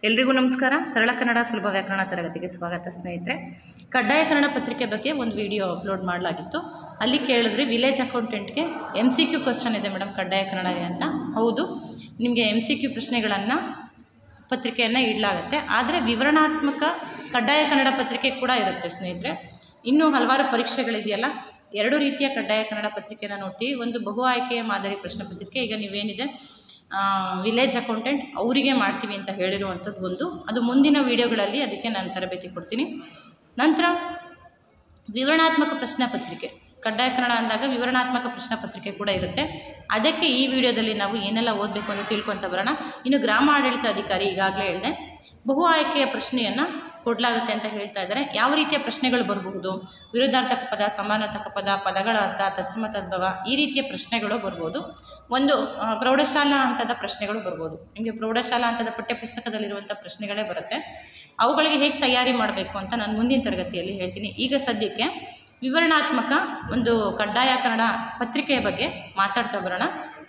ಎಲ್ರಿಗೂ ನಮಸ್ಕಾರ. ಸರಳ ಕನ್ನಡ ಸುಲಭ ವ್ಯಾಕರಣ ತರಗತಿಗೆ ಸ್ವಾಗತ ಸ್ನೇಹಿತರೆ. ಕಡ್ಡಾಯ ಕನ್ನಡ ಪತ್ರಿಕೆ ಬಗ್ಗೆ ಒಂದು ವಿಡಿಯೋ ಅಪ್ಲೋಡ್ ಮಾಡಲಾಗಿತ್ತು. ಅಲ್ಲಿ ಕೇಳಿದ್ರಿ ವಿಲೇಜ್ ಅಕೌಂಟೆಂಟ್ಗೆ MCQ ಕ್ವಶನ್ ಇದೆ ಮೇಡಮ್ ಕಡ್ಡಾಯ ಕನ್ನಡಗೆ ಅಂತ. ಹೌದು, ನಿಮಗೆ MCQ ಪ್ರಶ್ನೆಗಳನ್ನು ಪತ್ರಿಕೆಯನ್ನು ಇಡಲಾಗುತ್ತೆ. ಆದರೆ ವಿವರಣಾತ್ಮಕ ಕಡ್ಡಾಯ ಕನ್ನಡ ಪತ್ರಿಕೆ ಕೂಡ ಇರುತ್ತೆ ಸ್ನೇಹಿತರೆ. ಇನ್ನೂ ಹಲವಾರು ಪರೀಕ್ಷೆಗಳಿದೆಯಲ್ಲ, ಎರಡು ರೀತಿಯ ಕಡ್ಡಾಯ ಕನ್ನಡ ಪತ್ರಿಕೆಯನ್ನು ನೋಡ್ತೀವಿ. ಒಂದು ಬಹು ಆಯ್ಕೆಯ ಮಾದರಿ ಪ್ರಶ್ನೆ ಪತ್ರಿಕೆ, ಈಗ ನೀವೇನಿದೆ ವಿಲೇಜ್ ಅಕೌಂಟೆಂಟ್ ಅವರಿಗೆ ಮಾಡ್ತೀವಿ ಅಂತ ಹೇಳಿರುವಂಥದ್ದು ಒಂದು, ಅದು ಮುಂದಿನ ವೀಡಿಯೋಗಳಲ್ಲಿ ಅದಕ್ಕೆ ನಾನು ತರಬೇತಿ ಕೊಡ್ತೀನಿ. ನಂತರ ವಿವರಣಾತ್ಮಕ ಪ್ರಶ್ನೆ ಪತ್ರಿಕೆ, ಕಡ್ಡಾಯ ಕನ್ನಡ ಅಂದಾಗ ವಿವರಣಾತ್ಮಕ ಪ್ರಶ್ನೆ ಪತ್ರಿಕೆ ಕೂಡ ಇರುತ್ತೆ. ಅದಕ್ಕೆ ಈ ವಿಡಿಯೋದಲ್ಲಿ ನಾವು ಏನೆಲ್ಲ ಓದಬೇಕು ಅಂತ ತಿಳ್ಕೊತ ಬರೋಣ. ಇನ್ನು ಗ್ರಾಮ ಆಡಳಿತ ಅಧಿಕಾರಿ ಈಗಾಗಲೇ ಹೇಳಿದೆ, ಬಹು ಆಯ್ಕೆಯ ಪ್ರಶ್ನೆಯನ್ನು ಕೊಡಲಾಗುತ್ತೆ ಅಂತ ಹೇಳ್ತಾ ಇದ್ದಾರೆ. ಯಾವ ರೀತಿಯ ಪ್ರಶ್ನೆಗಳು ಬರಬಹುದು? ವಿರುದ್ಧಾರ್ಥಕ ಪದ, ಸಮಾನಾರ್ಥಕ ಪದ, ಪದಗಳ ಅರ್ಥ, ತತ್ಸಮ ತದ್ಭವ, ಈ ರೀತಿಯ ಪ್ರಶ್ನೆಗಳು ಬರ್ಬೋದು. ಒಂದು ಪ್ರೌಢಶಾಲಾ ಹಂತದ ಪ್ರಶ್ನೆಗಳು ಬರ್ಬೋದು. ನಿಮಗೆ ಪ್ರೌಢಶಾಲಾ ಹಂತದ ಪಠ್ಯಪುಸ್ತಕದಲ್ಲಿರುವಂಥ ಪ್ರಶ್ನೆಗಳೇ ಬರುತ್ತೆ. ಅವುಗಳಿಗೆ ಹೇಗೆ ತಯಾರಿ ಮಾಡಬೇಕು ಅಂತ ನಾನು ಮುಂದಿನ ತರಗತಿಯಲ್ಲಿ ಹೇಳ್ತೀನಿ. ಈಗ ಸದ್ಯಕ್ಕೆ ವಿವರಣಾತ್ಮಕ ಒಂದು ಕಡ್ಡಾಯ ಕನ್ನಡ ಪತ್ರಿಕೆಯ ಬಗ್ಗೆ ಮಾತಾಡ್ತಾ ಬರೋಣ.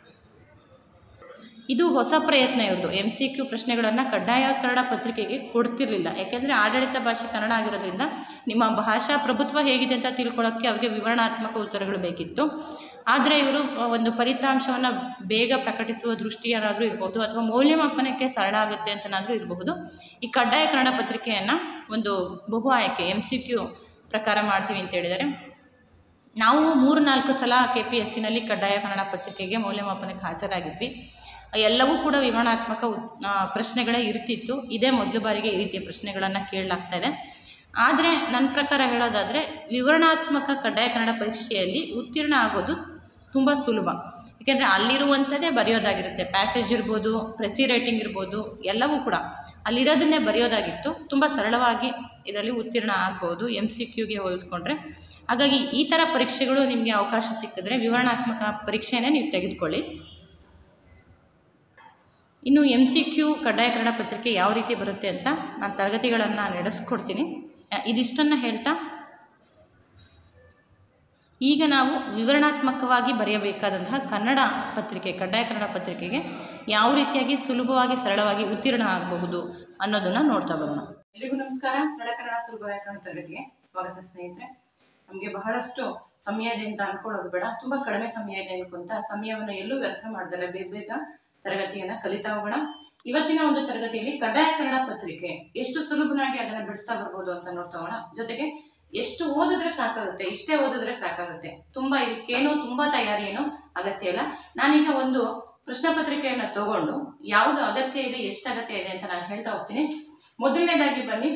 ಇದು ಹೊಸ ಪ್ರಯತ್ನ. ಇವ್ರದ್ದು MCQ ಪ್ರಶ್ನೆಗಳನ್ನು ಕಡ್ಡಾಯ ಕನ್ನಡ ಪತ್ರಿಕೆಗೆ ಕೊಡ್ತಿರಲಿಲ್ಲ. ಯಾಕೆಂದರೆ ಆಡಳಿತ ಭಾಷೆ ಕನ್ನಡ ಆಗಿರೋದ್ರಿಂದ ನಿಮ್ಮ ಭಾಷಾ ಪ್ರಭುತ್ವ ಹೇಗಿದೆ ಅಂತ ತಿಳ್ಕೊಳ್ಳೋಕ್ಕೆ ಅವ್ರಿಗೆ ವಿವರಣಾತ್ಮಕ ಉತ್ತರಗಳು ಬೇಕಿತ್ತು. ಆದರೆ ಇವರು ಒಂದು ಫಲಿತಾಂಶವನ್ನು ಬೇಗ ಪ್ರಕಟಿಸುವ ದೃಷ್ಟಿಯನ್ನಾದರೂ ಇರಬಹುದು, ಅಥವಾ ಮೌಲ್ಯಮಾಪನಕ್ಕೆ ಸರಳ ಆಗುತ್ತೆ ಅಂತನಾದರೂ ಇರಬಹುದು. ಈ ಕಡ್ಡಾಯ ಕನ್ನಡ ಪತ್ರಿಕೆಯನ್ನು ಒಂದು ಬಹು ಆಯ್ಕೆ MCQ ಪ್ರಕಾರ ಮಾಡ್ತೀವಿ ಅಂತ ಹೇಳಿದ್ದಾರೆ. ನಾವು 3-4 ಸಲ KPSCನಲ್ಲಿ ಕಡ್ಡಾಯ ಕನ್ನಡ ಪತ್ರಿಕೆಗೆ ಮೌಲ್ಯಮಾಪನಕ್ಕೆ ಹಾಜರಾಗಿದ್ವಿ. ಎಲ್ಲವೂ ಕೂಡ ವಿವರಣಾತ್ಮಕ ಪ್ರಶ್ನೆಗಳೇ ಇರ್ತಿತ್ತು. ಇದೇ ಮೊದಲ ಬಾರಿಗೆ ಈ ರೀತಿಯ ಪ್ರಶ್ನೆಗಳನ್ನು ಕೇಳಲಾಗ್ತಾ ಇದೆ. ಆದರೆ ನನ್ನ ಪ್ರಕಾರ ಹೇಳೋದಾದರೆ ವಿವರಣಾತ್ಮಕ ಕಡ್ಡಾಯ ಕನ್ನಡ ಪರೀಕ್ಷೆಯಲ್ಲಿ ಉತ್ತೀರ್ಣ ಆಗೋದು ತುಂಬ ಸುಲಭ. ಏಕೆಂದರೆ ಅಲ್ಲಿರುವಂಥದ್ದೇ ಬರೆಯೋದಾಗಿರುತ್ತೆ. ಪ್ಯಾಸೇಜ್ ಇರ್ಬೋದು, ಪ್ರೆಸಿ ರೈಟಿಂಗ್ ಇರ್ಬೋದು, ಎಲ್ಲವೂ ಕೂಡ ಅಲ್ಲಿರೋದನ್ನೇ ಬರೆಯೋದಾಗಿತ್ತು. ತುಂಬ ಸರಳವಾಗಿ ಇದರಲ್ಲಿ ಉತ್ತೀರ್ಣ ಆಗ್ಬೋದು MCQಗೆ ಹೋಲಿಸ್ಕೊಂಡ್ರೆ. ಹಾಗಾಗಿ ಈ ಥರ ಪರೀಕ್ಷೆಗಳು ನಿಮಗೆ ಅವಕಾಶ ಸಿಕ್ಕಿದ್ರೆ ವಿವರಣಾತ್ಮಕ ಪರೀಕ್ಷೆನೇ ನೀವು ತೆಗೆದುಕೊಳ್ಳಿ. ಇನ್ನು MCQ ಕಡ್ಡಾಯ ಕನ್ನಡ ಪತ್ರಿಕೆ ಯಾವ ರೀತಿ ಬರುತ್ತೆ ಅಂತ ನಾನು ತರಗತಿಗಳನ್ನು ನಡೆಸ್ಕೊಡ್ತೀನಿ. ಇದಿಷ್ಟನ್ನು ಹೇಳ್ತಾ ಈಗ ನಾವು ವಿವರಣಾತ್ಮಕವಾಗಿ ಬರೆಯಬೇಕಾದಂತಹ ಕನ್ನಡ ಪತ್ರಿಕೆ, ಕಡ್ಡಾಯ ಕನ್ನಡ ಪತ್ರಿಕೆಗೆ ಯಾವ ರೀತಿಯಾಗಿ ಸುಲಭವಾಗಿ ಸರಳವಾಗಿ ಉತ್ತೀರ್ಣ ಆಗಬಹುದು ಅನ್ನೋದನ್ನು ನೋಡ್ತಾ ಬರೋಣ. ಎಲ್ರಿಗೂ ನಮಸ್ಕಾರ. ಸರಳ ಕನ್ನಡ ಸುಲಭ ವ್ಯಾಕರಣ ತರಗತಿಗೆ ಸ್ವಾಗತ ಸ್ನೇಹಿತರೆ. ನಮಗೆ ಬಹಳಷ್ಟು ಸಮಯ ಇದೆ ಅಂತ ಅಂದ್ಕೊಳ್ಳೋದು ಬೇಡ. ತುಂಬ ಕಡಿಮೆ ಸಮಯ ಇದೆ ಅನ್ಕೊಂತ ಸಮಯವನ್ನು ಎಲ್ಲೂ ವ್ಯರ್ಥ ಮಾಡ್ತಾರೆ, ಬೇಗ ತರಗತಿಯನ್ನು ಕಲಿತಾ ಹೋಗೋಣ. ಇವತ್ತಿನ ಒಂದು ತರಗತಿಯಲ್ಲಿ ಕಡ್ಡಾಯ ಕನ್ನಡ ಪತ್ರಿಕೆ ಎಷ್ಟು ಸುಲಭವಾಗಿ ಅದನ್ನು ಬಿಡಿಸ್ತಾ ಬರ್ಬೋದು ಅಂತ ನೋಡ್ತಾ ಹೋಗೋಣ. ಜೊತೆಗೆ ಎಷ್ಟು ಓದಿದ್ರೆ ಸಾಕಾಗುತ್ತೆ, ಇಷ್ಟೇ ಓದಿದ್ರೆ ಸಾಕಾಗುತ್ತೆ, ತುಂಬ ಇದಕ್ಕೇನು ತುಂಬ ತಯಾರಿ ಏನು ಅಗತ್ಯ ಇಲ್ಲ. ನಾನೀಗ ಒಂದು ಪ್ರಶ್ನೆ ಪತ್ರಿಕೆಯನ್ನು ತಗೊಂಡು ಯಾವುದು ಅಗತ್ಯ ಇದೆ, ಎಷ್ಟು ಅಗತ್ಯ ಇದೆ ಅಂತ ನಾನು ಹೇಳ್ತಾ ಹೋಗ್ತೀನಿ. ಮೊದಲನೇದಾಗಿ ಬನ್ನಿ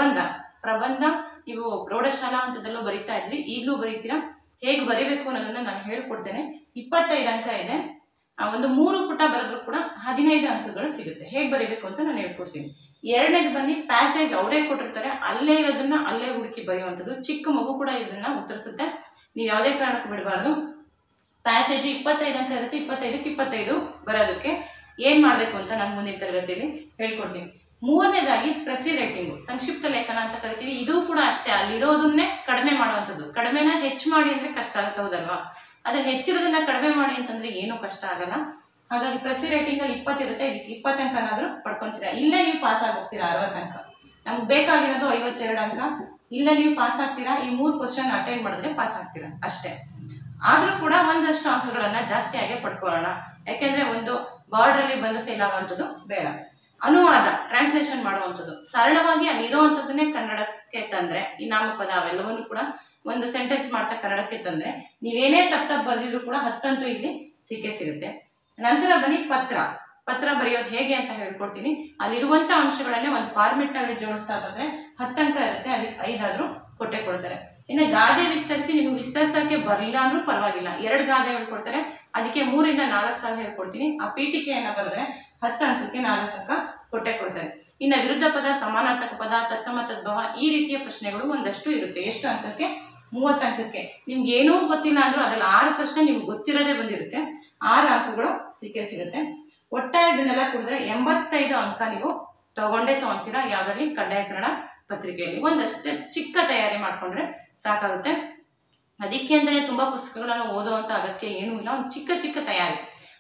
ಪ್ರಬಂಧ. ನೀವು ಪ್ರೌಢಶಾಲಾ ಹಂತದಲ್ಲೂ ಬರೀತಾ ಇದ್ರಿ, ಈಗಲೂ ಬರೀತೀರಾ. ಹೇಗೆ ಬರೀಬೇಕು ಅನ್ನೋದನ್ನ ನಾನು ಹೇಳ್ಕೊಡ್ತೇನೆ. 25 ಅಂಕ ಇದೆ. ಒಂದು 3 ಪುಟ ಬರೆದ್ರೂ ಕೂಡ 15 ಅಂಕಗಳು ಸಿಗುತ್ತೆ. ಹೇಗೆ ಬರೀಬೇಕು ಅಂತ ನಾನು ಹೇಳ್ಕೊಡ್ತೀನಿ. ಎರಡನೇದು ಬನ್ನಿ ಪ್ಯಾಸೇಜ್, ಅವರೇ ಕೊಟ್ಟಿರ್ತಾರೆ, ಅಲ್ಲೇ ಇರೋದನ್ನ ಅಲ್ಲೇ ಹುಡುಕಿ ಬರೆಯುವಂಥದ್ದು. ಚಿಕ್ಕ ಮಗು ಕೂಡ ಇದನ್ನ ಉತ್ತರಿಸುತ್ತೆ. ನೀವು ಯಾವುದೇ ಕಾರಣಕ್ಕೂ ಬಿಡಬಾರ್ದು. ಪ್ಯಾಸೇಜ್ 25 ಅಂಕ ಇರುತ್ತೆ. 25ಕ್ಕೆ 25 ಬರೋದಕ್ಕೆ ಏನು ಮಾಡಬೇಕು ಅಂತ ನಾನು ಮುಂದಿನ ತರಗತಿಯಲ್ಲಿ ಹೇಳ್ಕೊಡ್ತೀನಿ. ಮೂರನೇದಾಗಿ ಪ್ರೆಸಿ ರೈಟಿಂಗು, ಸಂಕ್ಷಿಪ್ತ ಲೇಖನ ಅಂತ ಕರಿತೀವಿ. ಇದು ಕೂಡ ಅಷ್ಟೇ, ಅಲ್ಲಿರೋದನ್ನೇ ಕಡಿಮೆ ಮಾಡುವಂಥದ್ದು. ಕಡಿಮೆನ ಹೆಚ್ಚು ಮಾಡಿ ಅಂದರೆ ಕಷ್ಟ ಆಗುತ್ತೆ, ಹೌದಲ್ವಾ? ಆದರೆ ಹೆಚ್ಚಿರೋದನ್ನ ಕಡಿಮೆ ಮಾಡಿ ಅಂತಂದ್ರೆ ಏನೂ ಕಷ್ಟ ಆಗಲ್ಲ. ಹಾಗಾಗಿ ಪ್ರೆಸಿ ರೈಟಿಂಗಲ್ಲಿ 20 ಇರುತ್ತೆ, ಇದಕ್ಕೆ 20 ಅಂಕನಾದರೂ ಪಡ್ಕೊತೀರಾ. ಇಲ್ಲೇ ನೀವು ಪಾಸ್ ಆಗೋಗ್ತೀರಾ 60 ಅಂಕ. ನಮ್ಗೆ ಬೇಕಾಗಿರೋದು 52 ಅಂಕ. ಇಲ್ಲೇ ನೀವು ಪಾಸ್ ಆಗ್ತೀರಾ. ಈ 3 ಕ್ವಶನ್ ಅಟೆಂಡ್ ಮಾಡಿದ್ರೆ ಪಾಸ್ ಆಗ್ತೀರಾ ಅಷ್ಟೇ. ಆದರೂ ಕೂಡ ಒಂದಷ್ಟು ಅಂಕಗಳನ್ನ ಜಾಸ್ತಿಯಾಗಿ ಪಡ್ಕೊಳ್ಳೋಣ. ಯಾಕೆಂದ್ರೆ ಒಂದು ಬಾರ್ಡ್ರಲ್ಲಿ ಬಂದು ಫೇಲ್ ಆಗುವಂಥದ್ದು ಬೇಡ. ಅನುವಾದ, ಟ್ರಾನ್ಸ್ಲೇಷನ್ ಮಾಡುವಂಥದ್ದು, ಸರಳವಾಗಿ ಅಲ್ಲಿ ಇರುವಂಥದ್ದನ್ನೇ ಕನ್ನಡಕ್ಕೆ ತಂದ್ರೆ, ಈ ನಾಮಪದ ಅವೆಲ್ಲವನ್ನೂ ಕೂಡ ಒಂದು ಸೆಂಟೆನ್ಸ್ ಮಾಡ್ತಾ ಕನ್ನಡಕ್ಕೆ ತಂದ್ರೆ ನೀವೇನೇ ತಪ್ಪು ಬರೆದಿದ್ರು ಕೂಡ 10 ಅಂತೂ ಇಲ್ಲಿ ಸಿಕ್ಕೇ ಸಿಗುತ್ತೆ. ನಂತರ ಬನ್ನಿ ಪತ್ರ ಬರೆಯೋದು ಹೇಗೆ ಅಂತ ಹೇಳ್ಕೊಡ್ತೀನಿ. ಅಲ್ಲಿರುವಂಥ ಅಂಶಗಳನ್ನೇ ಒಂದು ಫಾರ್ಮೆಟ್ನಲ್ಲಿ ಜೋಡಿಸ್ತಾ ಬಂದ್ರೆ 10 ಅಂಕ ಇರುತ್ತೆ, ಅದಕ್ಕೆ 5 ಆದರೂ ಕೊಟ್ಟೆ ಕೊಡ್ತಾರೆ. ಇನ್ನು ಗಾದೆ ವಿಸ್ತರಿಸಿ, ನಿಮ್ಗೆ ವಿಸ್ತರಿಸೋಕ್ಕೆ ಬರಲಿಲ್ಲ ಅಂದ್ರೂ ಪರವಾಗಿಲ್ಲ, 2 ಗಾದೆ ಹೇಳ್ಕೊಡ್ತಾರೆ, ಅದಕ್ಕೆ 3-4 ಸಾಲ ಹೇಳ್ಕೊಡ್ತೀನಿ. ಆ ಪೀಠಿಕೆಯನ್ನು ಬರೆದ್ರೆ 10 ಅಂಕಕ್ಕೆ 4 ಅಂಕ ಕೊಟ್ಟೆ ಕೊಡ್ತಾರೆ. ಇನ್ನು ವಿರುದ್ಧ ಪದ, ಸಮಾನಾರ್ಥಕ ಪದ, ತತ್ಸಮ ತದ್ಭವ, ಈ ರೀತಿಯ ಪ್ರಶ್ನೆಗಳು ಒಂದಷ್ಟು ಇರುತ್ತೆ. ಎಷ್ಟು ಅಂಕಕ್ಕೆ? 30 ಅಂಕಕ್ಕೆ. ನಿಮ್ಗೆ ಏನೂ ಗೊತ್ತಿಲ್ಲ ಅಂದ್ರೂ ಅದ್ರಲ್ಲಿ 6 ಪ್ರಶ್ನೆ ನಿಮ್ಗೆ ಗೊತ್ತಿರೋದೇ ಬಂದಿರುತ್ತೆ, 6 ಅಂಕಗಳು ಸಿಕ್ಕೇ ಸಿಗುತ್ತೆ. ಒಟ್ಟಾರೆ ಇದನ್ನೆಲ್ಲ ಕುಡಿದ್ರೆ 85 ಅಂಕ ನೀವು ತಗೊಂತೀರಾ ಯಾವುದರಲ್ಲಿ? ಕಡ್ಡಾಯ ಕನ್ನಡ ಪತ್ರಿಕೆಯಲ್ಲಿ. ಒಂದಷ್ಟೇ ಚಿಕ್ಕ ತಯಾರಿ ಮಾಡಿಕೊಂಡ್ರೆ ಸಾಕಾಗುತ್ತೆ. ಅದಕ್ಕೆ ಅಂತಲೇ ತುಂಬ ಪುಸ್ತಕಗಳನ್ನು ಓದುವಂಥ ಅಗತ್ಯ ಏನೂ ಇಲ್ಲ. ಒಂದು ಚಿಕ್ಕ ತಯಾರಿ.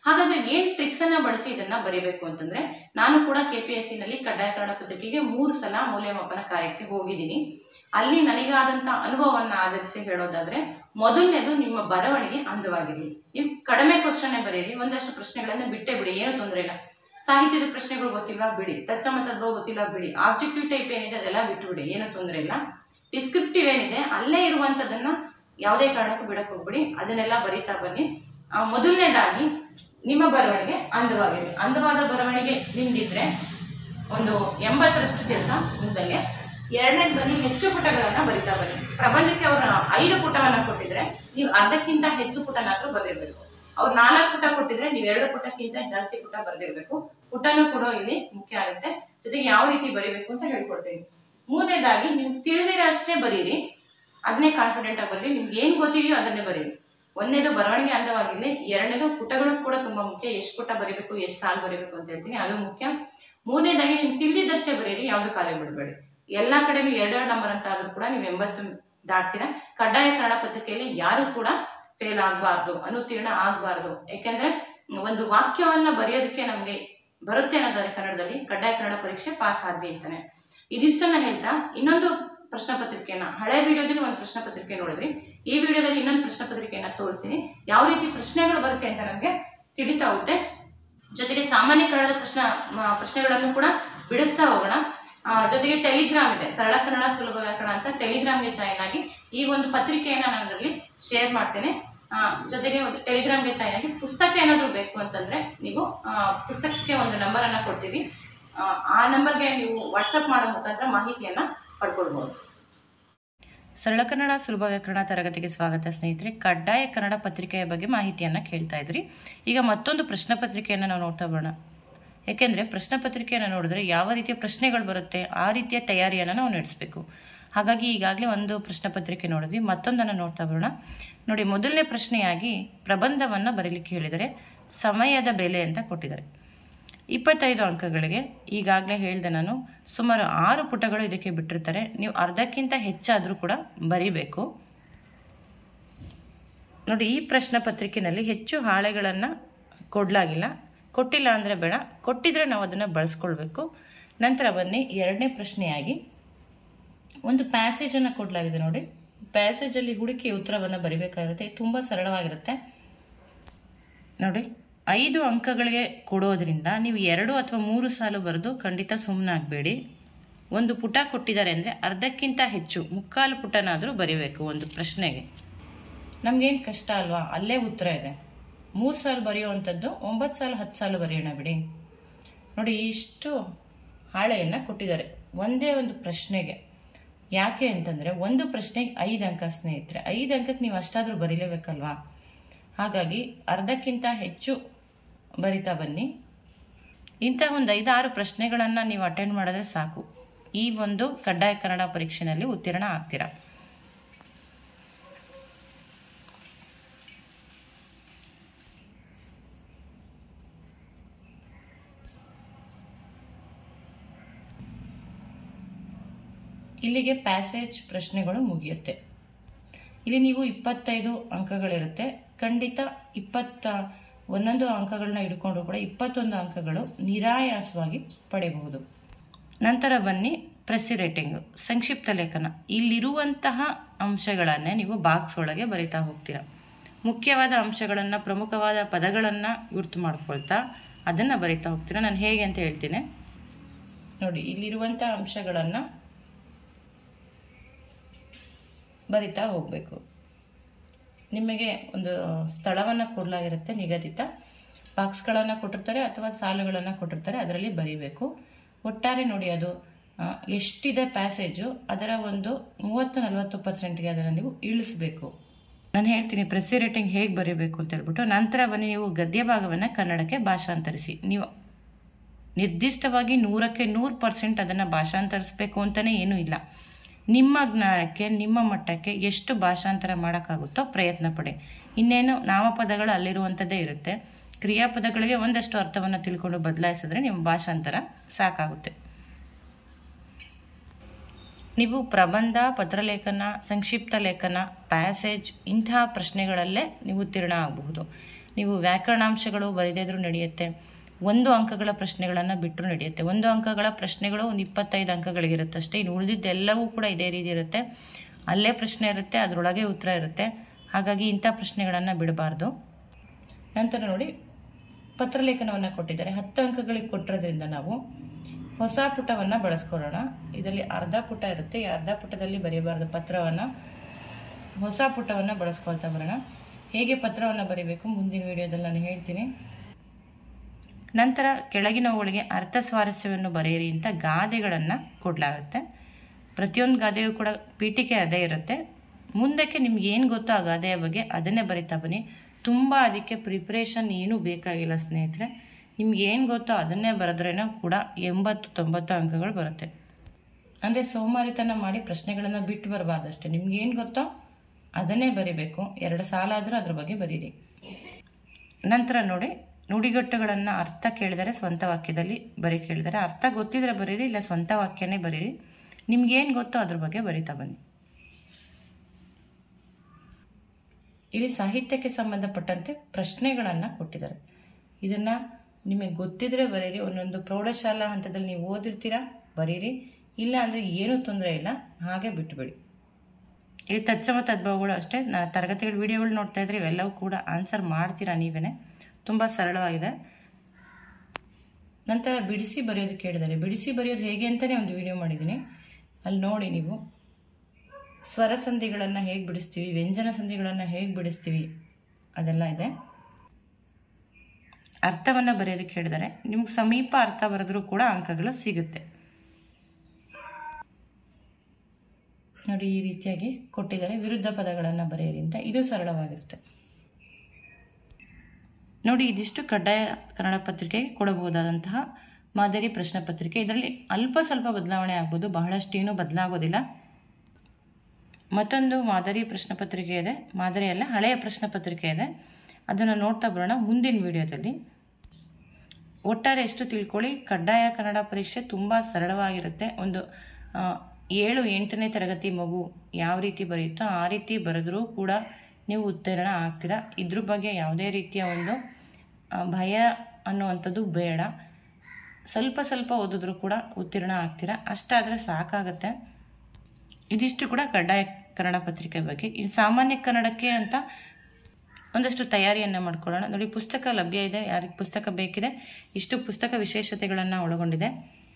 ಹಾಗಾದ್ರೆ ಏನ್ ಟ್ರಿಕ್ಸ್ ಅನ್ನ ಬಳಸಿ ಇದನ್ನ ಬರೀಬೇಕು ಅಂತಂದ್ರೆ, ನಾನು ಕೂಡ KPSC ನಲ್ಲಿ ಕಡ್ಡಾಯ ಕನ್ನಡ ಪತ್ರಿಕೆಗೆ 3 ಸಲ ಮೌಲ್ಯಮಾಪನ ಕಾರ್ಯಕ್ಕೆ ಹೋಗಿದ್ದೀನಿ. ಅಲ್ಲಿ ನನಗಾದಂತ ಅನುಭವವನ್ನ ಆಧರಿಸಿ ಹೇಳೋದಾದ್ರೆ, ಮೊದಲನೇದು ನಿಮ್ಮ ಬರವಣಿಗೆ ಅಂದವಾಗಿರ್ಲಿ. ನೀವು ಕಡಿಮೆ ಕ್ವಶನ್ ಬರೀರಿ, ಒಂದಷ್ಟು ಪ್ರಶ್ನೆಗಳನ್ನ ಬಿಟ್ಟೇ ಬಿಡಿ, ಏನು ತೊಂದರೆ ಇಲ್ಲ. ಸಾಹಿತ್ಯದ ಪ್ರಶ್ನೆಗಳು ಗೊತ್ತಿಲ್ಲ ಬಿಡಿ, ತತ್ಸಮತತ್ವ ಗೊತ್ತಿಲ್ಲ ಬಿಡಿ, ಆಬ್ಜೆಕ್ಟಿವ್ ಟೈಪ್ ಏನಿದೆ ಅದೆಲ್ಲ ಬಿಟ್ಟು ಬಿಡಿ, ಏನು ತೊಂದರೆ ಇಲ್ಲ. ಡಿಸ್ಕ್ರಿಪ್ಟಿವ್ ಏನಿದೆ ಅಲ್ಲೇ ಇರುವಂತದನ್ನ ಯಾವುದೇ ಕಾರಣಕ್ಕೂ ಬಿಡಕ್ ಹೋಗ್ಬಿಡಿ, ಅದನ್ನೆಲ್ಲ ಬರೀತಾ ಬನ್ನಿ. ಮೊದಲನೇದಾಗಿ ನಿಮ್ಮ ಬರವಣಿಗೆ ಅಂದವಾಗಿರಲಿ. ಅಂದವಾದ ಬರವಣಿಗೆ ನಿಮ್ದಿದ್ರೆ ಒಂದು 80ರಷ್ಟು ಕೆಲಸ ಮುಂದಂಗೆ. ಎರಡನೇದು ಬನ್ನಿ, ಹೆಚ್ಚು ಪುಟಗಳನ್ನ ಬರಿತಾ ಬನ್ನಿ. ಪ್ರಬಂಧಕ್ಕೆ ಅವರು 5 ಪುಟವನ್ನ ಕೊಟ್ಟಿದ್ರೆ ನೀವು ಅರ್ಧಕ್ಕಿಂತ ಹೆಚ್ಚು ಪುಟನಾದ್ರೂ ಬರೆದಿರ್ಬೇಕು. ಅವ್ರು 4 ಪುಟ ಕೊಟ್ಟಿದ್ರೆ ನೀವು 2 ಪುಟಕ್ಕಿಂತ ಜಾಸ್ತಿ ಪುಟ ಬರೆದಿರ್ಬೇಕು. ಪುಟನೂ ಕೂಡ ಇಲ್ಲಿ ಮುಖ್ಯ ಆಗುತ್ತೆ. ಜೊತೆಗೆ ಯಾವ ರೀತಿ ಬರೀಬೇಕು ಅಂತ ಹೇಳ್ಕೊಡ್ತೀನಿ. ಮೂರನೇದಾಗಿ ನೀವು ತಿಳಿದಿರೋ ಅಷ್ಟೇ ಬರೀರಿ, ಅದನ್ನೇ ಕಾನ್ಫಿಡೆಂಟ್ ಆಗಿ ಬರೀರಿ. ನಿಮ್ಗೆ ಏನ್ ಗೊತ್ತಿದೆಯೋ ಅದನ್ನೇ ಬರೀರಿ. ಒಂದನೇದು ಬರವಣಿಗೆ ಅಂದವಾಗಿರ್ಲಿ, ಎರಡನೇದು ಪುಟಗಳು ಕೂಡ ತುಂಬಾ ಮುಖ್ಯ. ಎಷ್ಟು ಪುಟ ಬರೀಬೇಕು, ಎಷ್ಟು ಸಾಲು ಬರೀಬೇಕು ಅಂತ ಹೇಳ್ತೀನಿ, ಅದು ಮುಖ್ಯ. ಮೂರನೇದಾಗಿ ನೀವು ತಿಳಿದಿದ್ದಷ್ಟೇ ಬರೀರಿ, ಯಾವ್ದು ಖಾಲಿ ಬಿಡಬೇಡಿ. ಎಲ್ಲಾ ಕಡೆ ನೀವು 2 ನಂಬರ್ ಅಂತ ಆದ್ರೂ ಕೂಡ ನೀವು 80 ದಾಟ್ತೀರಾ. ಕಡ್ಡಾಯ ಕನ್ನಡ ಪತ್ರಿಕೆಯಲ್ಲಿ ಯಾರು ಕೂಡ ಫೇಲ್ ಆಗಬಾರ್ದು, ಅನುತ್ತೀರ್ಣ ಆಗಬಾರ್ದು. ಯಾಕೆಂದ್ರೆ ಒಂದು ವಾಕ್ಯವನ್ನ ಬರೆಯೋದಕ್ಕೆ ನಮ್ಗೆ ಬರುತ್ತೆ ಅನ್ನೋದಾದ್ರೆ ಕನ್ನಡದಲ್ಲಿ ಕಡ್ಡಾಯ ಕನ್ನಡ ಪರೀಕ್ಷೆ ಪಾಸ್ ಆದ್ವಿ ಅಂತಾನೆ. ಇದಿಷ್ಟನ್ನ ಹೇಳ್ತಾ ಇನ್ನೊಂದು ಪ್ರಶ್ನೆ ಪತ್ರಿಕೆಯನ್ನ, ಹಳೆ ವಿಡಿಯೋದಲ್ಲಿ ಒಂದು ಪ್ರಶ್ನೆ ಪತ್ರಿಕೆ ನೋಡಿದ್ರಿ, ಈ ವಿಡಿಯೋದಲ್ಲಿ ಇನ್ನೊಂದು ಪ್ರಶ್ನೆ ಪತ್ರಿಕೆಯನ್ನ ತೋರಿಸ್ತೀನಿ. ಯಾವ ರೀತಿ ಪ್ರಶ್ನೆಗಳು ಬರುತ್ತೆ ಅಂತ ನಮ್ಗೆ ತಿಳಿತಾ ಹೋಗುತ್ತೆ. ಜೊತೆಗೆ ಸಾಮಾನ್ಯ ಕನ್ನಡದ ಪ್ರಶ್ನೆಗಳನ್ನು ಕೂಡ ಬಿಡಿಸ್ತಾ ಹೋಗೋಣ. ಜೊತೆಗೆ ಟೆಲಿಗ್ರಾಮ್ ಇದೆ, ಸರಳ ಕನ್ನಡ ಸುಲಭ ವ್ಯಾಕರಣ ಅಂತ. ಟೆಲಿಗ್ರಾಮ್ಗೆ ಜಾಯಿನ್ ಆಗಿ ಈ ಒಂದು ಪತ್ರಿಕೆಯನ್ನ ನಾನು ಅದರಲ್ಲಿ ಶೇರ್ ಮಾಡ್ತೇನೆ. ಜೊತೆಗೆ ಒಂದು ಟೆಲಿಗ್ರಾಮ್ಗೆ ಜಾಯಿನ್ ಆಗಿ ಪುಸ್ತಕ ಏನಾದರೂ ಬೇಕು ಅಂತಂದ್ರೆ ನೀವು ಪುಸ್ತಕಕ್ಕೆ ಒಂದು ನಂಬರ್ ಅನ್ನ ಕೊಡ್ತೀವಿ. ಆ ನಂಬರ್ಗೆ ನೀವು ವಾಟ್ಸಪ್ ಮಾಡೋ ಮುಖಾಂತರ ಮಾಹಿತಿಯನ್ನ ಪಡ್ಕೊಳ್ಬಹುದು. ಸರಳ ಕನ್ನಡ ಸುಲಭ ವ್ಯಾಕರಣ ತರಗತಿಗೆ ಸ್ವಾಗತ ಸ್ನೇಹಿತರೆ. ಕಡ್ಡಾಯ ಕನ್ನಡ ಪತ್ರಿಕೆಯ ಬಗ್ಗೆ ಮಾಹಿತಿಯನ್ನ ಕೇಳ್ತಾ ಇದ್ರಿ. ಈಗ ಮತ್ತೊಂದು ಪ್ರಶ್ನೆ ಪತ್ರಿಕೆಯನ್ನ ನಾವು ನೋಡ್ತಾ ಬರೋಣ. ಯಾಕೆಂದ್ರೆ ಪ್ರಶ್ನೆ ಪತ್ರಿಕೆಯನ್ನು ನೋಡಿದ್ರೆ ಯಾವ ರೀತಿಯ ಪ್ರಶ್ನೆಗಳು ಬರುತ್ತೆ ಆ ರೀತಿಯ ತಯಾರಿಯನ್ನ ನಾವು ನಡೆಸಬೇಕು. ಹಾಗಾಗಿ ಈಗಾಗಲೇ ಒಂದು ಪ್ರಶ್ನೆ ಪತ್ರಿಕೆ ನೋಡಿದ್ವಿ, ಮತ್ತೊಂದನ್ನು ನೋಡ್ತಾ ಬರೋಣ. ನೋಡಿ, ಮೊದಲನೇ ಪ್ರಶ್ನೆಯಾಗಿ ಪ್ರಬಂಧವನ್ನ ಬರೀಲಿಕ್ಕೆ ಹೇಳಿದರೆ ಸಮಯದ ಬೆಲೆ ಅಂತ ಕೊಟ್ಟಿದ್ದಾರೆ. 25 ಅಂಕಗಳಿಗೆ ಈಗಾಗಲೇ ಹೇಳಿದೆ ನಾನು, ಸುಮಾರು 6 ಪುಟಗಳು ಇದಕ್ಕೆ ಬಿಟ್ಟಿರ್ತಾರೆ. ನೀವು ಅರ್ಧಕ್ಕಿಂತ ಹೆಚ್ಚಾದ್ರೂ ಕೂಡ ಬರೀಬೇಕು. ನೋಡಿ, ಈ ಪ್ರಶ್ನೆ ಪತ್ರಿಕೆಯಲ್ಲಿ ಹೆಚ್ಚು ಹಾಳೆಗಳನ್ನ ಕೊಡ್ಲಾಗಿಲ್ಲ. ಕೊಟ್ಟಿಲ್ಲ ಅಂದ್ರೆ ಬೇಡ, ಕೊಟ್ಟಿದ್ರೆ ನಾವು ಅದನ್ನ ಬಳಸ್ಕೊಳ್ಬೇಕು. ನಂತರ ಬನ್ನಿ, ಎರಡನೇ ಪ್ರಶ್ನೆಯಾಗಿ ಒಂದು ಪ್ಯಾಸೇಜ್ ಅನ್ನ ಕೊಡ್ಲಾಗಿದೆ. ನೋಡಿ, ಪ್ಯಾಸೇಜ್ ಅಲ್ಲಿ ಹುಡುಕಿ ಉತ್ತರವನ್ನ ಬರಿಬೇಕಾಗಿರುತ್ತೆ. ತುಂಬಾ ಸರಳವಾಗಿರುತ್ತೆ. ನೋಡಿ, 5 ಅಂಕಗಳಿಗೆ ಕೊಡೋದ್ರಿಂದ ನೀವು 2 ಅಥವಾ 3 ಸಾಲು ಬರೆದು ಖಂಡಿತ ಸುಮ್ಮನಾಗಬೇಡಿ. ಒಂದು ಪುಟ ಕೊಟ್ಟಿದ್ದಾರೆ ಅಂದ್ರೆ ಅರ್ಧಕ್ಕಿಂತ ಹೆಚ್ಚು 3/4 ಪುಟನಾದ್ರೂ ಬರಿಬೇಕು ಒಂದು ಪ್ರಶ್ನೆಗೆ. ನಮ್ಗೇನು ಕಷ್ಟ ಅಲ್ವಾ, ಅಲ್ಲೇ ಉತ್ತರ ಇದೆ. 3 ಸಾಲು ಬರೆಯುವಂಥದ್ದು 9 ಸಾಲು 10 ಸಾಲು ಬರೆಯೋಣ ಬಿಡಿ. ನೋಡಿ, ಇಷ್ಟು ಹಾಳೆಯನ್ನ ಕೊಟ್ಟಿದ್ದಾರೆ ಒಂದೇ ಒಂದು ಪ್ರಶ್ನೆಗೆ. ಯಾಕೆ ಅಂತಂದ್ರೆ ಒಂದು ಪ್ರಶ್ನೆಗೆ 5 ಅಂಕ ಸ್ನೇಹಿತರೆ. 5 ಅಂಕಕ್ಕೆ ನೀವು ಅಷ್ಟಾದ್ರೂ ಬರೀಲೇಬೇಕಲ್ವಾ. ಹಾಗಾಗಿ ಅರ್ಧಕ್ಕಿಂತ ಹೆಚ್ಚು ಬರಿತಾ ಬನ್ನಿ. ಇಂಥ ಒಂದು 5-6 ಪ್ರಶ್ನೆಗಳನ್ನ ನೀವು ಅಟೆಂಡ್ ಮಾಡಿದ್ರೆ ಸಾಕು, ಈ ಒಂದು ಕಡ್ಡಾಯ ಕನ್ನಡ ಪರೀಕ್ಷೆಯಲ್ಲಿ ಉತ್ತೀರ್ಣ ಆಗ್ತೀರಾ. ಇಲ್ಲಿಗೆ ಪ್ಯಾಸೇಜ್ ಪ್ರಶ್ನೆಗಳು ಮುಗಿಯುತ್ತೆ. ಇಲ್ಲಿ ನೀವು 25 ಅಂಕಗಳಿರುತ್ತೆ. ಖಂಡಿತ 21 ಅಂಕಗಳನ್ನ ಹಿಡ್ಕೊಂಡ್ರು ಕೂಡ 21 ಅಂಕಗಳು ನಿರಾಯಾಸವಾಗಿ ಪಡೆಯಬಹುದು. ನಂತರ ಬನ್ನಿ, ಪ್ರೆಸಿ ರೇಟಿಂಗ್, ಸಂಕ್ಷಿಪ್ತ ಲೇಖನ. ಇಲ್ಲಿರುವಂತಹ ಅಂಶಗಳನ್ನೇ ನೀವು ಬಾಕ್ಸ್ ಒಳಗೆ ಬರಿತಾ ಹೋಗ್ತೀರಾ. ಮುಖ್ಯವಾದ ಅಂಶಗಳನ್ನ, ಪ್ರಮುಖವಾದ ಪದಗಳನ್ನ ಗುರ್ತು ಮಾಡ್ಕೊಳ್ತಾ ಅದನ್ನ ಬರಿತಾ ಹೋಗ್ತೀರಾ. ನಾನು ಹೇಗೆ ಅಂತ ಹೇಳ್ತೀನಿ ನೋಡಿ. ಇಲ್ಲಿರುವಂತಹ ಅಂಶಗಳನ್ನ ಬರಿತಾ ಹೋಗ್ಬೇಕು. ನಿಮಗೆ ಒಂದು ಸ್ಥಳವನ್ನ ಕೊಡಲಾಗಿರುತ್ತೆ, ನಿಗದಿತ ಬಾಕ್ಸ್ಗಳನ್ನ ಕೊಟ್ಟಿರ್ತಾರೆ ಅಥವಾ ಸಾಲುಗಳನ್ನ ಕೊಟ್ಟಿರ್ತಾರೆ, ಅದರಲ್ಲಿ ಬರಿಬೇಕು. ಒಟ್ಟಾರೆ ನೋಡಿ, ಅದು ಎಷ್ಟಿದೆ ಪ್ಯಾಸೇಜು ಅದರ ಒಂದು 30-40%ಗೆ ಅದನ್ನು ನೀವು ಇಳಿಸ್ಬೇಕು. ನಾನು ಹೇಳ್ತೀನಿ ಪ್ರೆಸಿ ರೇಟಿಂಗ್ ಹೇಗೆ ಬರೀಬೇಕು ಅಂತ ಹೇಳ್ಬಿಟ್ಟು. ನಂತರ ಬನ್ನಿ, ನೀವು ಗದ್ಯ ಭಾಗವನ್ನ ಕನ್ನಡಕ್ಕೆ ಭಾಷಾಂತರಿಸಿ. ನೀವು ನಿರ್ದಿಷ್ಟವಾಗಿ 100ಕ್ಕೆ 100% ಅದನ್ನ ಭಾಷಾಂತರಿಸಬೇಕು ಅಂತಾನೆ ಏನೂ ಇಲ್ಲ. ನಿಮ್ಮ ಜ್ಞಾನಕ್ಕೆ, ನಿಮ್ಮ ಮಟ್ಟಕ್ಕೆ ಎಷ್ಟು ಭಾಷಾಂತರ ಮಾಡೋಕ್ಕಾಗುತ್ತೋ ಪ್ರಯತ್ನ ಪಡಿ. ಇನ್ನೇನು ನಾಮಪದಗಳು ಅಲ್ಲಿರುವಂಥದ್ದೇ ಇರುತ್ತೆ. ಕ್ರಿಯಾಪದಗಳಿಗೆ ಒಂದಷ್ಟು ಅರ್ಥವನ್ನು ತಿಳ್ಕೊಂಡು ಬದಲಾಯಿಸಿದ್ರೆ ನಿಮ್ಮ ಭಾಷಾಂತರ ಸಾಕಾಗುತ್ತೆ. ನೀವು ಪ್ರಬಂಧ, ಪತ್ರಲೇಖನ, ಸಂಕ್ಷಿಪ್ತ ಲೇಖನ, ಪ್ಯಾಸೇಜ್ ಇಂತಹ ಪ್ರಶ್ನೆಗಳಲ್ಲೇ ನೀವು ಉತ್ತೀರ್ಣ ಆಗಬಹುದು. ನೀವು ವ್ಯಾಕರಣಾಂಶಗಳು ಬರೆದಿದ್ರೂ ನಡೆಯುತ್ತೆ, 1 ಅಂಕಗಳ ಪ್ರಶ್ನೆಗಳನ್ನು ಬಿಟ್ಟರು ನಡೆಯುತ್ತೆ. 1 ಅಂಕಗಳ ಪ್ರಶ್ನೆಗಳು ಒಂದು 25 ಅಂಕಗಳಿಗಿರುತ್ತೆ ಅಷ್ಟೇ. ಇನ್ನು ಉಳಿದಿದ್ದೆಲ್ಲವೂ ಕೂಡ ಇದೇ ರೀತಿ ಇರುತ್ತೆ. ಅಲ್ಲೇ ಪ್ರಶ್ನೆ ಇರುತ್ತೆ, ಅದರೊಳಗೆ ಉತ್ತರ ಇರುತ್ತೆ. ಹಾಗಾಗಿ ಇಂಥ ಪ್ರಶ್ನೆಗಳನ್ನು ಬಿಡಬಾರ್ದು. ನಂತರ ನೋಡಿ, ಪತ್ರಲೇಖನವನ್ನು ಕೊಟ್ಟಿದ್ದಾರೆ. 10 ಅಂಕಗಳಿಗೆ ಕೊಟ್ಟಿರೋದ್ರಿಂದ ನಾವು ಹೊಸ ಪುಟವನ್ನು ಬಳಸ್ಕೊಳ್ಳೋಣ. ಇದರಲ್ಲಿ ಅರ್ಧ ಪುಟ ಇರುತ್ತೆ. ಈ ಅರ್ಧ ಪುಟದಲ್ಲಿ ಬರೆಯಬಾರ್ದು ಪತ್ರವನ್ನು, ಹೊಸ ಪುಟವನ್ನು ಬಳಸ್ಕೊಳ್ತಾ ಬರೋಣ. ಹೇಗೆ ಪತ್ರವನ್ನು ಬರೀಬೇಕು ಮುಂದಿನ ವಿಡಿಯೋದಲ್ಲಿ ನಾನು ಹೇಳ್ತೀನಿ. ನಂತರ ಕೆಳಗಿನವುಗಳಿಗೆ ಅರ್ಥ ಸ್ವಾರಸ್ಯವನ್ನು ಬರೆಯಿರಿ ಅಂತ ಗಾದೆಗಳನ್ನು ಕೊಡಲಾಗುತ್ತೆ. ಪ್ರತಿಯೊಂದು ಗಾದೆಯೂ ಕೂಡ ಪೀಠಿಕೆ ಅದೇ ಇರುತ್ತೆ. ಮುಂದಕ್ಕೆ ನಿಮ್ಗೆ ಏನು ಗೊತ್ತೋ ಆ ಗಾದೆಯ ಬಗ್ಗೆ ಅದನ್ನೇ ಬರಿತಾ ಬನ್ನಿ. ತುಂಬ ಅದಕ್ಕೆ ಪ್ರಿಪ್ರೇಷನ್ ಏನೂ ಬೇಕಾಗಿಲ್ಲ ಸ್ನೇಹಿತರೆ. ನಿಮ್ಗೆ ಏನು ಗೊತ್ತೋ ಅದನ್ನೇ ಬರೆದ್ರೇನೋ ಕೂಡ 80-90 ಅಂಕಗಳು ಬರುತ್ತೆ. ಅಂದರೆ ಸೋಮಾರಿತನ ಮಾಡಿ ಪ್ರಶ್ನೆಗಳನ್ನು ಬಿಟ್ಟು ಬರಬಾರ್ದಷ್ಟೇ. ನಿಮ್ಗೆ ಏನು ಗೊತ್ತೋ ಅದನ್ನೇ ಬರಿಬೇಕು. 2 ಸಾಲ ಆದರೂ ಅದ್ರ ಬಗ್ಗೆ ಬರೀರಿ. ನಂತರ ನೋಡಿ, ನುಡಿಗಟ್ಟುಗಳನ್ನು ಅರ್ಥ ಕೇಳಿದರೆ ಸ್ವಂತ ವಾಕ್ಯದಲ್ಲಿ ಬರೀ ಕೇಳಿದರೆ ಅರ್ಥ ಗೊತ್ತಿದ್ರೆ ಬರೀರಿ, ಇಲ್ಲ ಸ್ವಂತ ವಾಕ್ಯನೇ ಬರೀರಿ. ನಿಮ್ಗೇನು ಗೊತ್ತೋ ಅದ್ರ ಬಗ್ಗೆ ಬರಿತಾ ಬನ್ನಿ. ಇಲ್ಲಿ ಸಾಹಿತ್ಯಕ್ಕೆ ಸಂಬಂಧಪಟ್ಟಂತೆ ಪ್ರಶ್ನೆಗಳನ್ನು ಕೊಟ್ಟಿದ್ದಾರೆ. ಇದನ್ನು ನಿಮಗೆ ಗೊತ್ತಿದ್ರೆ ಬರೀರಿ. ಒಂದೊಂದು ಪ್ರೌಢಶಾಲಾ ಹಂತದಲ್ಲಿ ನೀವು ಓದಿರ್ತೀರಾ, ಬರೀರಿ. ಇಲ್ಲ ಅಂದರೆ ಏನೂ ತೊಂದರೆ ಇಲ್ಲ, ಹಾಗೆ ಬಿಟ್ಟುಬಿಡಿ. ಇಲ್ಲಿ ತತ್ಸಮ ತದ್ಭವಗಳು ಅಷ್ಟೇ. ನಾನು ತರಗತಿಗಳ ವಿಡಿಯೋಗಳು ನೋಡ್ತಾ ಇದ್ರೆ ಇವೆಲ್ಲವೂ ಕೂಡ ಆನ್ಸರ್ ಮಾಡ್ತೀರಾ ನೀವೇ. ತುಂಬ ಸರಳವಾಗಿದೆ. ನಂತರ ಬಿಡಿಸಿ ಬರೆಯೋದು ಕೇಳಿದ್ದಾರೆ. ಬಿಡಿಸಿ ಬರೆಯೋದು ಹೇಗೆ ಅಂತಲೇ ಒಂದು ವಿಡಿಯೋ ಮಾಡಿದ್ದೀನಿ, ಅಲ್ಲಿ ನೋಡಿ ನೀವು. ಸ್ವರ ಸಂಧಿಗಳನ್ನು ಹೇಗೆ ಬಿಡಿಸ್ತೀವಿ, ವ್ಯಂಜನ ಸಂಧಿಗಳನ್ನು ಹೇಗೆ ಬಿಡಿಸ್ತೀವಿ ಅದೆಲ್ಲ ಇದೆ. ಅರ್ಥವನ್ನು ಬರೆಯೋದು ಕೇಳಿದರೆ ನಿಮ್ಗೆ ಸಮೀಪ ಅರ್ಥ ಬರೆದ್ರೂ ಕೂಡ ಅಂಕಗಳು ಸಿಗುತ್ತೆ. ನೋಡಿ, ಈ ರೀತಿಯಾಗಿ ಕೊಟ್ಟಿದ್ದಾರೆ. ವಿರುದ್ಧ ಪದಗಳನ್ನು ಬರೆಯಿರಿ ಅಂತ. ಇದು ಸರಳವಾಗಿರುತ್ತೆ. ನೋಡಿ, ಇದಿಷ್ಟು ಕಡ್ಡಾಯ ಕನ್ನಡ ಪತ್ರಿಕೆಗೆ ಕೊಡಬಹುದಾದಂತಹ ಮಾದರಿ ಪ್ರಶ್ನೆ ಪತ್ರಿಕೆ. ಇದರಲ್ಲಿ ಅಲ್ಪ ಸ್ವಲ್ಪ ಬದಲಾವಣೆ ಆಗ್ಬೋದು, ಬಹಳಷ್ಟು ಏನೂ ಬದಲಾಗೋದಿಲ್ಲ. ಮತ್ತೊಂದು ಮಾದರಿ ಪ್ರಶ್ನೆ ಪತ್ರಿಕೆ ಇದೆ, ಮಾದರಿ ಅಲ್ಲ ಹಳೆಯ ಪ್ರಶ್ನೆ ಪತ್ರಿಕೆ ಇದೆ. ಅದನ್ನು ನೋಡ್ತಾ ಬರೋಣ ಮುಂದಿನ ವಿಡಿಯೋದಲ್ಲಿ. ಒಟ್ಟಾರೆ ಎಷ್ಟು ತಿಳ್ಕೊಳ್ಳಿ, ಕಡ್ಡಾಯ ಕನ್ನಡ ಪರೀಕ್ಷೆ ತುಂಬ ಸರಳವಾಗಿರುತ್ತೆ. ಒಂದು 7-8ನೇ ತರಗತಿ ಮಗು ಯಾವ ರೀತಿ ಬರೆಯುತ್ತೋ ಆ ರೀತಿ ಬರೆದ್ರೂ ಕೂಡ ನೀವು ಉತ್ತೀರ್ಣ ಆಗ್ತೀರಾ. ಇದ್ರ ಬಗ್ಗೆ ಯಾವುದೇ ರೀತಿಯ ಒಂದು ಭಯ ಅನ್ನುವಂಥದ್ದು ಬೇಡ. ಸ್ವಲ್ಪ ಸ್ವಲ್ಪ ಓದಿದ್ರೂ ಕೂಡ ಉತ್ತೀರ್ಣ ಆಗ್ತೀರಾ, ಅಷ್ಟಾದರೆ ಸಾಕಾಗುತ್ತೆ. ಇದಿಷ್ಟು ಕೂಡ ಕಡ್ಡಾಯ ಕನ್ನಡ ಪತ್ರಿಕೆ ಬಗ್ಗೆ. ಇನ್ನು ಸಾಮಾನ್ಯ ಕನ್ನಡಕ್ಕೆ ಅಂತ ಒಂದಷ್ಟು ತಯಾರಿಯನ್ನು ಮಾಡ್ಕೊಳ್ಳೋಣ. ನೋಡಿ, ಪುಸ್ತಕ ಲಭ್ಯ ಇದೆ. ಯಾರಿಗೆ ಪುಸ್ತಕ ಬೇಕಿದೆ, ಇಷ್ಟು ಪುಸ್ತಕ ವಿಶೇಷತೆಗಳನ್ನು ಒಳಗೊಂಡಿದೆ.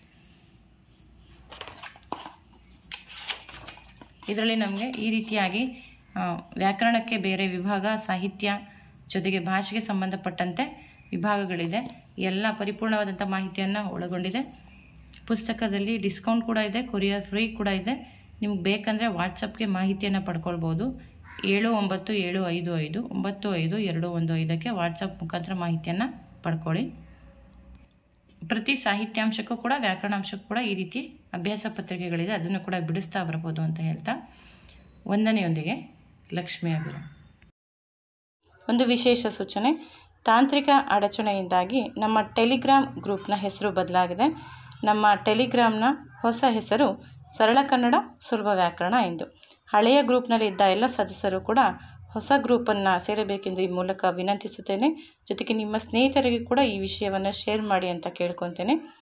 ಇದರಲ್ಲಿ ನಮಗೆ ಈ ರೀತಿಯಾಗಿ ವ್ಯಾಕರಣಕ್ಕೆ ಬೇರೆ ವಿಭಾಗ, ಸಾಹಿತ್ಯ ಜೊತೆಗೆ ಭಾಷೆಗೆ ಸಂಬಂಧಪಟ್ಟಂತೆ ವಿಭಾಗಗಳಿದೆ. ಎಲ್ಲ ಪರಿಪೂರ್ಣವಾದಂಥ ಮಾಹಿತಿಯನ್ನು ಒಳಗೊಂಡಿದೆ. ಪುಸ್ತಕದಲ್ಲಿ ಡಿಸ್ಕೌಂಟ್ ಕೂಡ ಇದೆ, ಕೊರಿಯರ್ ಫ್ರೀ ಕೂಡ ಇದೆ. ನಿಮ್ಗೆ ಬೇಕಂದರೆ ವಾಟ್ಸಪ್ಗೆ ಮಾಹಿತಿಯನ್ನು ಪಡ್ಕೊಳ್ಬೋದು. 7955595215ಕ್ಕೆ ವಾಟ್ಸಪ್ ಮುಖಾಂತರ ಮಾಹಿತಿಯನ್ನು ಪಡ್ಕೊಳ್ಳಿ. ಪ್ರತಿ ಸಾಹಿತ್ಯಾಂಶಕ್ಕೂ ಕೂಡ ವ್ಯಾಕರಣಾಂಶಕ್ಕೂ ಕೂಡ ಈ ರೀತಿ ಅಭ್ಯಾಸ ಪತ್ರಿಕೆಗಳಿದೆ, ಅದನ್ನು ಕೂಡ ಬಿಡಿಸ್ತಾ ಬರ್ಬೋದು ಅಂತ ಹೇಳ್ತಾ ವಂದನೆಯೊಂದಿಗೆ ಲಕ್ಷ್ಮೀ ಅಭಿರಾಮ್. ಒಂದು ವಿಶೇಷ ಸೂಚನೆ, ತಾಂತ್ರಿಕ ಅಡಚಣೆಯಿಂದಾಗಿ ನಮ್ಮ ಟೆಲಿಗ್ರಾಮ್ ಗ್ರೂಪ್ನ ಹೆಸರು ಬದಲಾಗಿದೆ. ನಮ್ಮ ಟೆಲಿಗ್ರಾಮ್ನ ಹೊಸ ಹೆಸರು ಸರಳ ಕನ್ನಡ ಸುಲಭ ವ್ಯಾಕರಣ ಎಂದು. ಹಳೆಯ ಗ್ರೂಪ್ನಲ್ಲಿ ಇದ್ದ ಎಲ್ಲ ಸದಸ್ಯರು ಕೂಡ ಹೊಸ ಗ್ರೂಪನ್ನು ಸೇರಬೇಕೆಂದು ಈ ಮೂಲಕ ವಿನಂತಿಸುತ್ತೇನೆ. ಜೊತೆಗೆ ನಿಮ್ಮ ಸ್ನೇಹಿತರಿಗೆ ಕೂಡ ಈ ವಿಷಯವನ್ನು ಶೇರ್ ಮಾಡಿ ಅಂತ ಕೇಳ್ಕೊತೇನೆ.